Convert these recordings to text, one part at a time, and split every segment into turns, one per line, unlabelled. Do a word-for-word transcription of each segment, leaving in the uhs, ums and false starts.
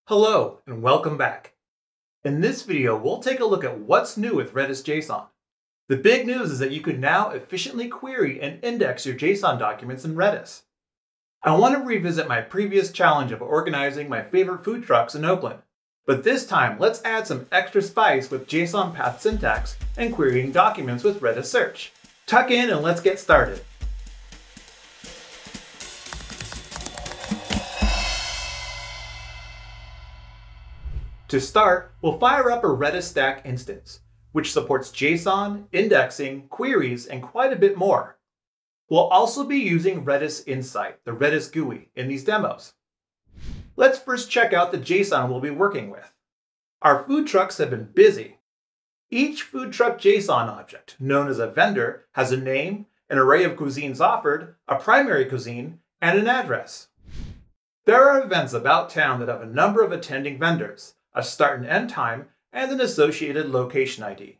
Hello and welcome back. In this video, we'll take a look at what's new with Redis JSON. The big news is that you can now efficiently query and index your JSON documents in Redis. I want to revisit my previous challenge of organizing my favorite food trucks in Oakland, but this time let's add some extra spice with JSON path syntax and querying documents with Redis Search. Tuck in and let's get started. To start, we'll fire up a Redis Stack instance, which supports JSON, indexing, queries, and quite a bit more. We'll also be using Redis Insight, the Redis G U I, in these demos. Let's first check out the JSON we'll be working with. Our food trucks have been busy. Each food truck JSON object, known as a vendor, has a name, an array of cuisines offered, a primary cuisine, and an address. There are events about town that have a number of attending vendors, a start and end time, and an associated location I D.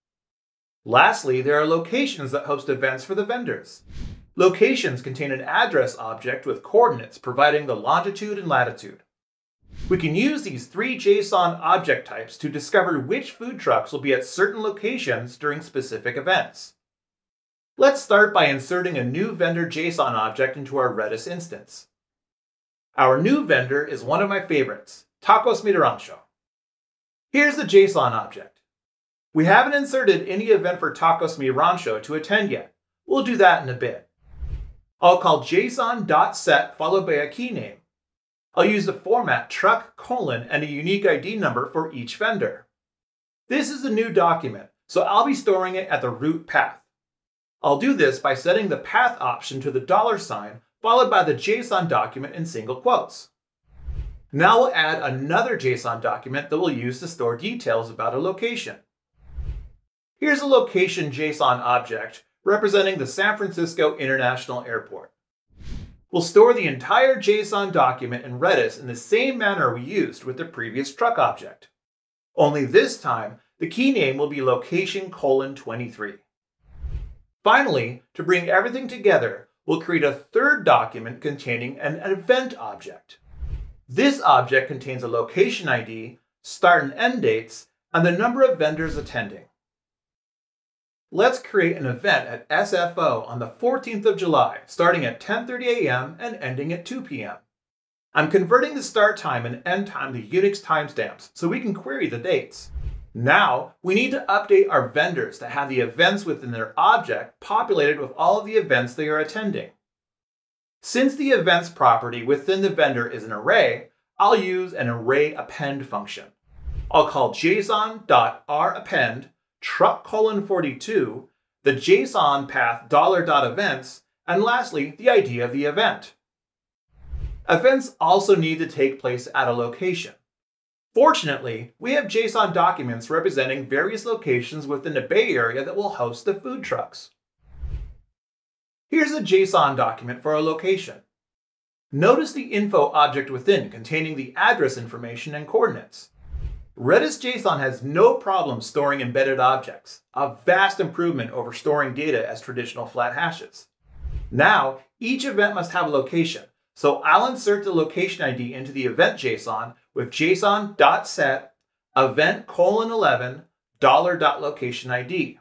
Lastly, there are locations that host events for the vendors. Locations contain an address object with coordinates providing the longitude and latitude. We can use these three JSON object types to discover which food trucks will be at certain locations during specific events. Let's start by inserting a new vendor JSON object into our Redis instance. Our new vendor is one of my favorites, Tacos Mi Rancho. Here's the JSON object. We haven't inserted any event for Tacos Mi Rancho to attend yet. We'll do that in a bit. I'll call JSON.SET followed by a key name. I'll use the format truck colon and a unique I D number for each vendor. This is a new document, so I'll be storing it at the root path. I'll do this by setting the path option to the dollar sign followed by the JSON document in single quotes. Now we'll add another JSON document that we'll use to store details about a location. Here's a location JSON object representing the San Francisco International Airport. We'll store the entire JSON document in Redis in the same manner we used with the previous truck object. Only this time, the key name will be location colon twenty-three. Finally, to bring everything together, we'll create a third document containing an event object. This object contains a location I D, start and end dates, and the number of vendors attending. Let's create an event at S F O on the fourteenth of July, starting at ten thirty a m and ending at two p m I'm converting the start time and end time to Unix timestamps so we can query the dates. Now, we need to update our vendors to have the events within their object populated with all of the events they are attending. Since the events property within the vendor is an array, I'll use an array append function. I'll call JSON.ARRAPPEND truck colon forty-two, the JSON path dollar.events, and lastly, the I D of the event. Events also need to take place at a location. Fortunately, we have JSON documents representing various locations within the Bay Area that will host the food trucks. Here's a JSON document for a location. Notice the info object within containing the address information and coordinates. Redis JSON has no problem storing embedded objects, a vast improvement over storing data as traditional flat hashes. Now, each event must have a location, so I'll insert the location I D into the event JSON with JSON.SET event colon eleven dollar.location I D.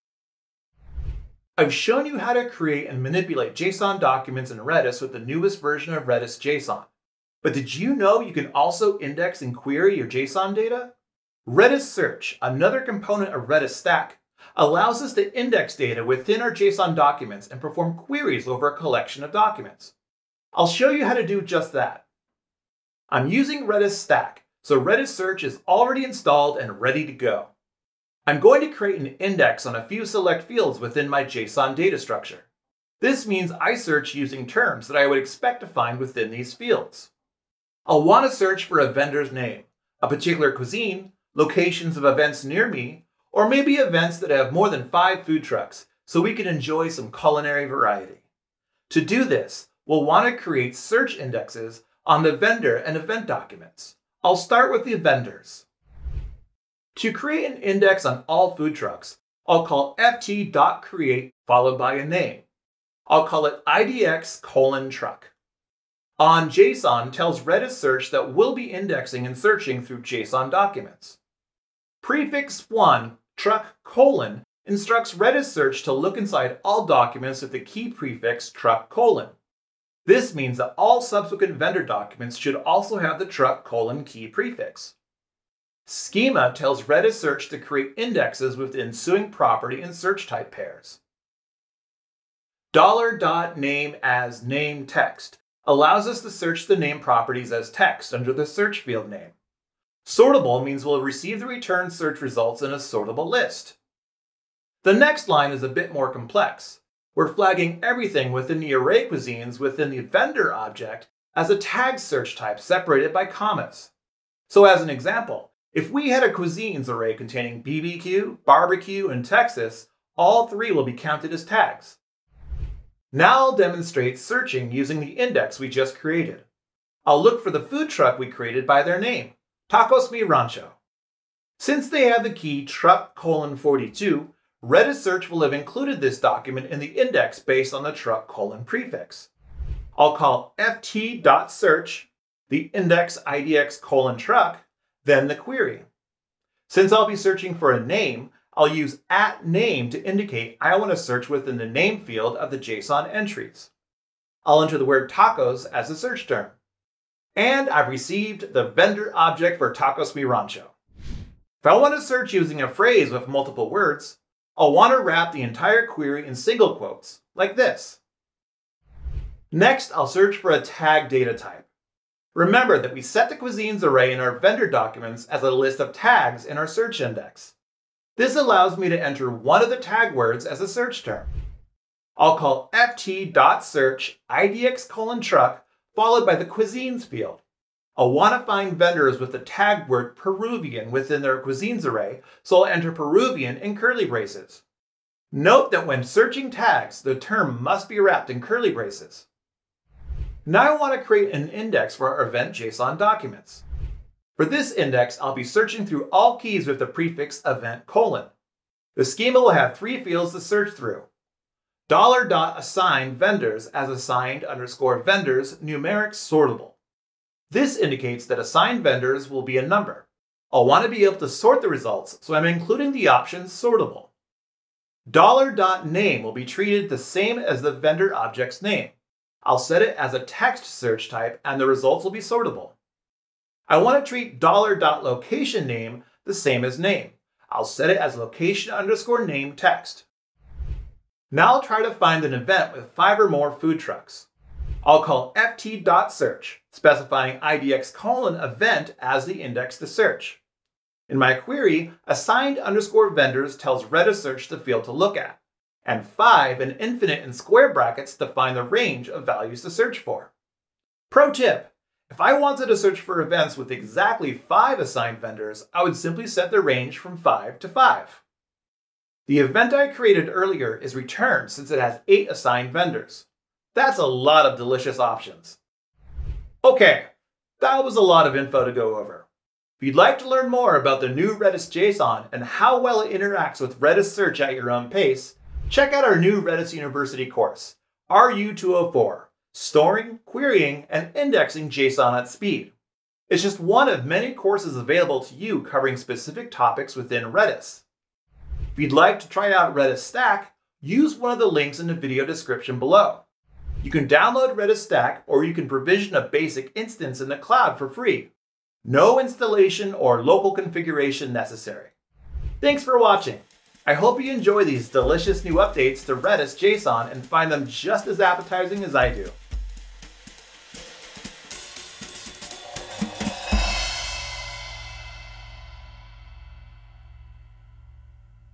I've shown you how to create and manipulate JSON documents in Redis with the newest version of Redis JSON. But did you know you can also index and query your JSON data? Redis Search, another component of Redis Stack, allows us to index data within our JSON documents and perform queries over a collection of documents. I'll show you how to do just that. I'm using Redis Stack, so Redis Search is already installed and ready to go. I'm going to create an index on a few select fields within my JSON data structure. This means I search using terms that I would expect to find within these fields. I'll want to search for a vendor's name, a particular cuisine, locations of events near me, or maybe events that have more than five food trucks so we can enjoy some culinary variety. To do this, we'll want to create search indexes on the vendor and event documents. I'll start with the vendors. To create an index on all food trucks, I'll call F T.CREATE followed by a name. I'll call it I D X colon truck. On JSON tells Redis Search that we'll be indexing and searching through JSON documents. Prefix one, truck colon, instructs Redis Search to look inside all documents with the key prefix truck colon. This means that all subsequent vendor documents should also have the truck colon key prefix. Schema tells Redis Search to create indexes with the ensuing property and search type pairs. $.name as name text allows us to search the name properties as text under the search field name. Sortable means we'll receive the return search results in a sortable list. The next line is a bit more complex. We're flagging everything within the array cuisines within the vendor object as a tag search type separated by commas. So as an example, if we had a cuisines array containing B B Q, barbecue, and Texas, all three will be counted as tags. Now I'll demonstrate searching using the index we just created. I'll look for the food truck we created by their name, Tacos Mi Rancho. Since they have the key truck colon forty-two, Redis Search will have included this document in the index based on the truck colon prefix. I'll call F T.SEARCH, the index I D X colon truck, then the query. Since I'll be searching for a name, I'll use at name to indicate I want to search within the name field of the JSON entries. I'll enter the word tacos as a search term. And I've received the vendor object for Tacos Mi Rancho. If I want to search using a phrase with multiple words, I'll want to wrap the entire query in single quotes, like this. Next, I'll search for a tag data type. Remember that we set the cuisines array in our vendor documents as a list of tags in our search index. This allows me to enter one of the tag words as a search term. I'll call F T.SEARCH I D X colon truck followed by the cuisines field. I'll want to find vendors with the tag word Peruvian within their cuisines array, so I'll enter Peruvian in curly braces. Note that when searching tags, the term must be wrapped in curly braces. Now I want to create an index for our event JSON documents. For this index, I'll be searching through all keys with the prefix event colon. The schema will have three fields to search through. Dollar dot assign vendors as assigned underscore vendors numeric sortable. This indicates that assigned vendors will be a number. I'll want to be able to sort the results, so I'm including the option sortable. $.name will be treated the same as the vendor object's name. I'll set it as a text search type and the results will be sortable. I want to treat $.location name the same as name. I'll set it as location underscore name text. Now I'll try to find an event with five or more food trucks. I'll call F T.SEARCH, specifying I D X colon event as the index to search. In my query, assigned underscore vendors tells Redis Search the field to look at, and five and infinite in square brackets define the range of values to search for. Pro tip, if I wanted to search for events with exactly five assigned vendors, I would simply set the range from five to five. The event I created earlier is returned since it has eight assigned vendors. That's a lot of delicious options. Okay, that was a lot of info to go over. If you'd like to learn more about the new Redis JSON and how well it interacts with Redis Search at your own pace, check out our new Redis University course, R U two oh four, Storing, Querying, and Indexing JSON at Speed. It's just one of many courses available to you covering specific topics within Redis. If you'd like to try out Redis Stack, use one of the links in the video description below. You can download Redis Stack or you can provision a basic instance in the cloud for free. No installation or local configuration necessary. Thanks for watching. I hope you enjoy these delicious new updates to Redis JSON and find them just as appetizing as I do.